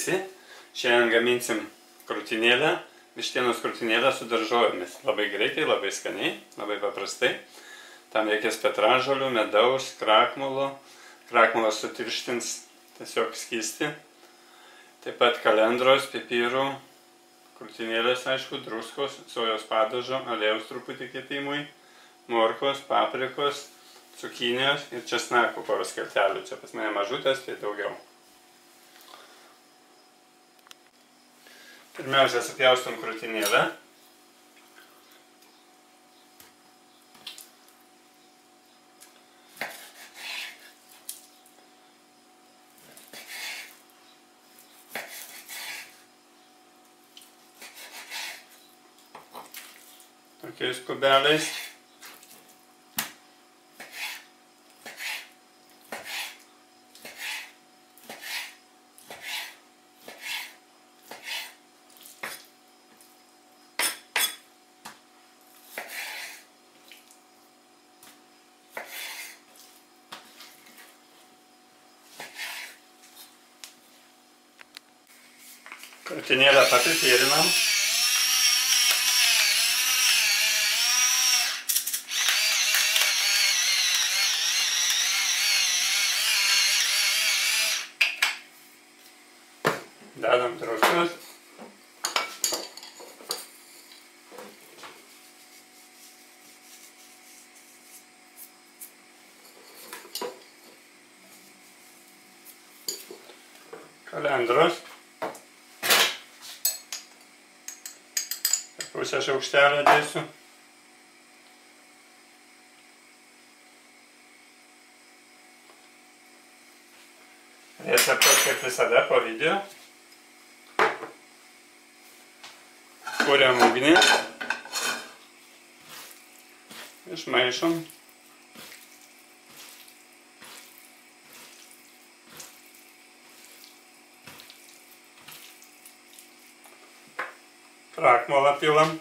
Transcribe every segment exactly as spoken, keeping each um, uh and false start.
visi. Šiandien gaminsim krūtinėlę, vištienos krūtinėlę su daržovėmis. Labai greitai, labai skaniai, labai paprastai. Tam reikės petražolių, medaus, krakmolo. Krakmolas sutirštins tiesiog skystį. Taip pat kalendros, pipirų, krūtinėlės, aišku, druskos, sojos padažo, aliejaus truputį kepimui, morkos, paprikos, cukinijos ir česnakų poros skeltelių. Čia pas mane mažutės, tai daugiau. Pirmiausia, supjaustom krūtinėlę. Tokiais kubeliais. Krūtinėlę papipirinam. Dedam druskos. Kalendros. Pusę šaukštelio dėsiu. Receptas kaip visada po video. Kuriam ugnį. Išmaišom. Krakmolą pilam.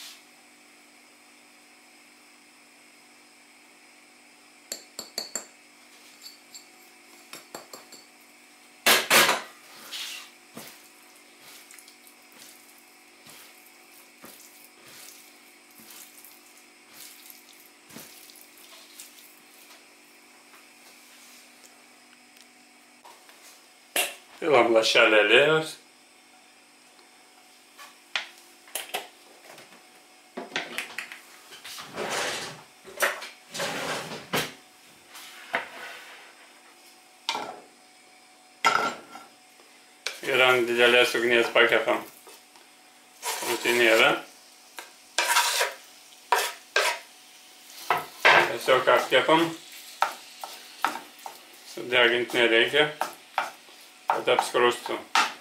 Pilam lašelį aliejaus. Ir ant didelės ugnies pakepam krūtinėlę. Tiesiog apkepam. Sudegint nereikia, kad apskrustų.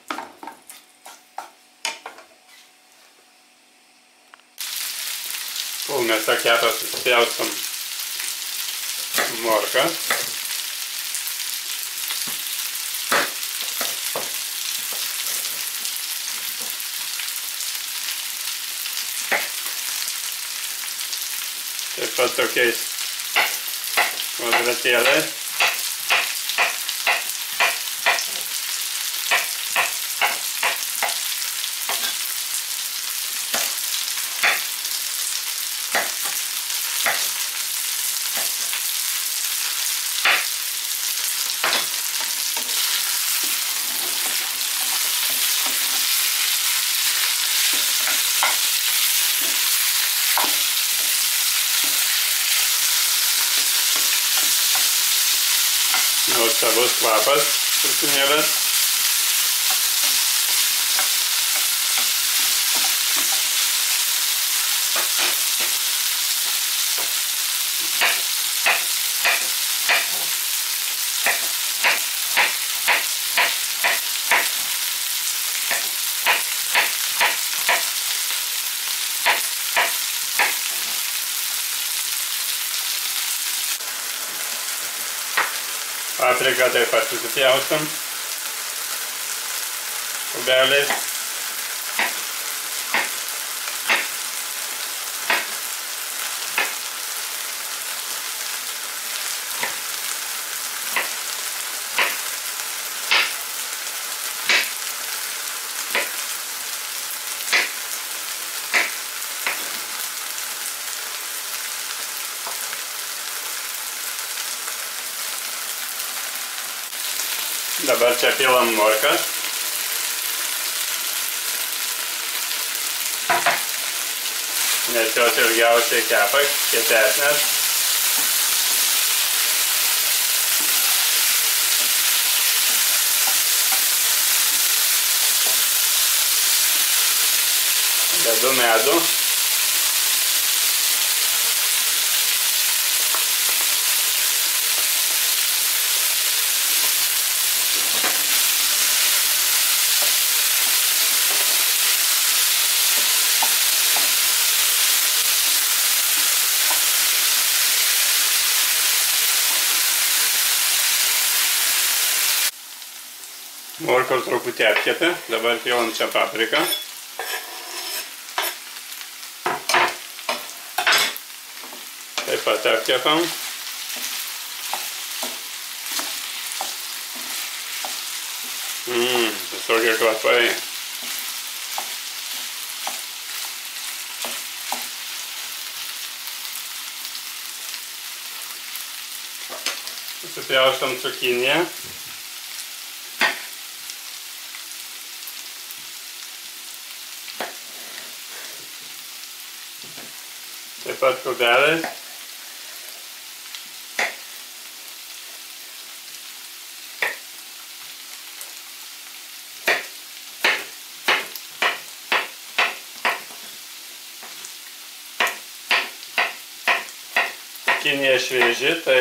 Kol mėsa kepa, susipjaustom morką. Taip pat tokiais kvadratėliais. Nuostabus kvapas krūtinėlės. Papriką taip pat susipjaustom kubeliais. Dabar čia pilam morkas. Nes jos ilgiausiai kepa, kietesnės. Dedu medų. Morkos truputį apkepė, dabar pilam čia papriką. Taip pat apkepam. Mmm, visokie kvapai. Susipjaustom cukiniją. Taip pat kubeliais. Cukinija švieži, tai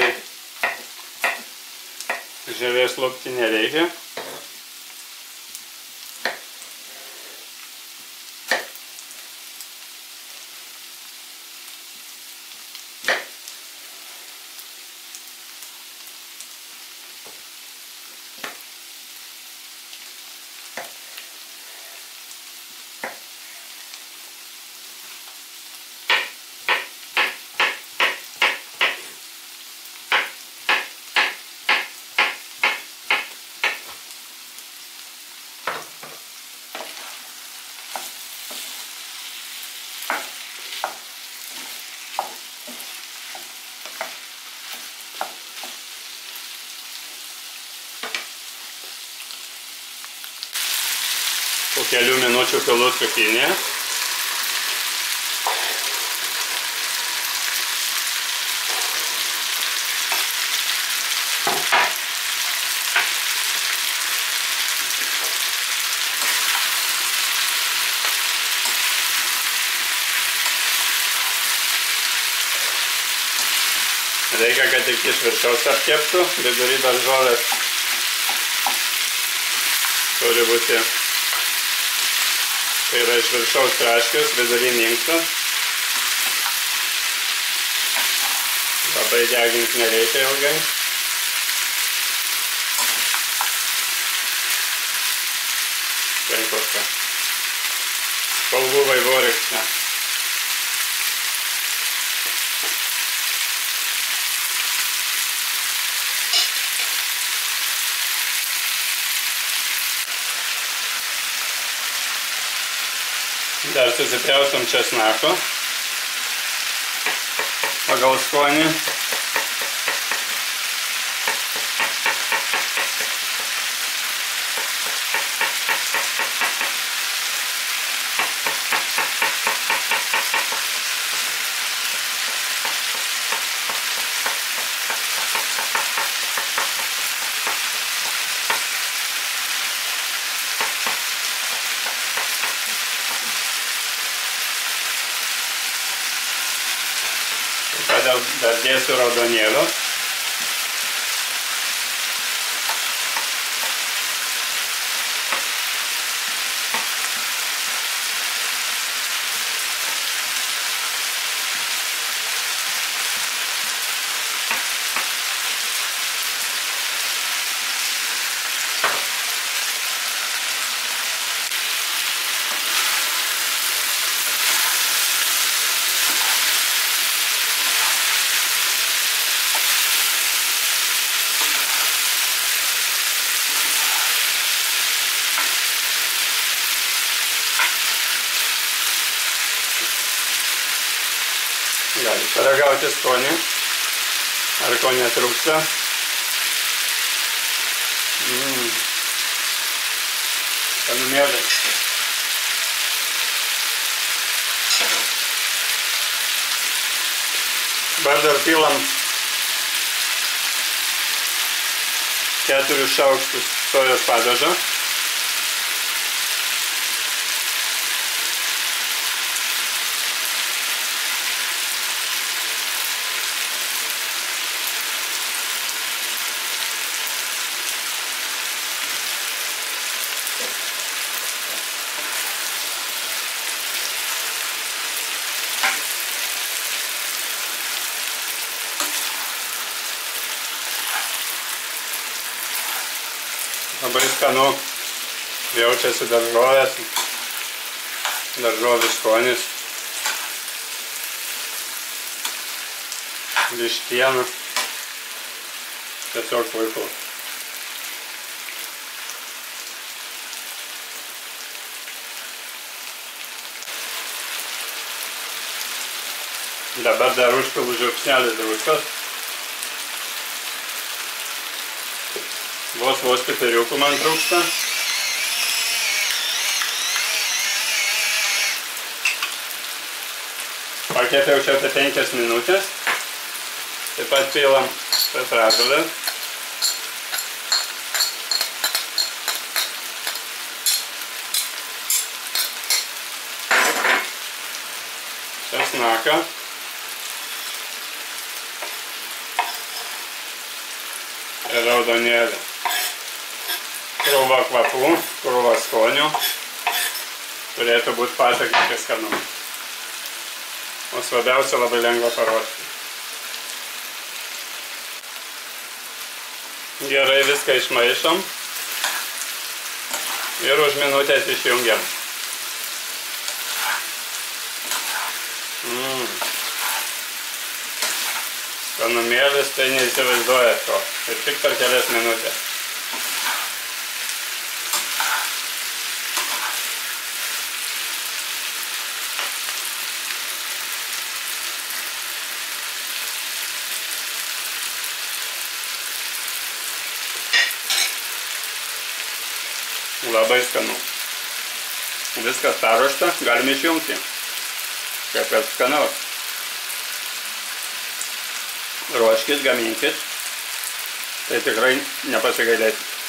žievės lupti nereikia. Po kelių minučių pilu cukiniją. Reikia, kad tik iš viršaus apkeptų, vidury daržovės turi būti. Tai yra iš viršaus traškios, vidury minkštos. Labai deginti nereikia ilgai. Tai kokia. Spalvų vaivorykštė. Dar susipjausim česnako pagal skonį. Dar dėsiu raudonėlio. Gali paragauti skonį, ar ko netrūksta. Mm. svogūnėliai. Dabar dar pilam keturis šaukštus sojos padažo. Labai skanu, jaučiasi daržovės, daržovių skonis, vištiena, tiesiog puiku. Dabar dar užpilu žiupsnelį druskos. Vos vos pipiriukų man trūksta. Pakepiau čia apie penkias minutės. Taip pat pilam petražolės. Česnaką. Ir raudonėlį. Krūva kvapų, krūva skonių. Turėtų būti pasakiškai skanu. O svarbiausia, labai lengva paruošti. Gerai viską išmaišom. Ir už minutės išjungiam. Mm. Skanumėlis tai neįsivaizduoja to. Ir tik per kelias minutės. Labai skanu. Viskas paruošta, galime išjungti. Kaip kad skanaus. Ruoškit, gaminkit. Tai tikrai nepasigailėsit.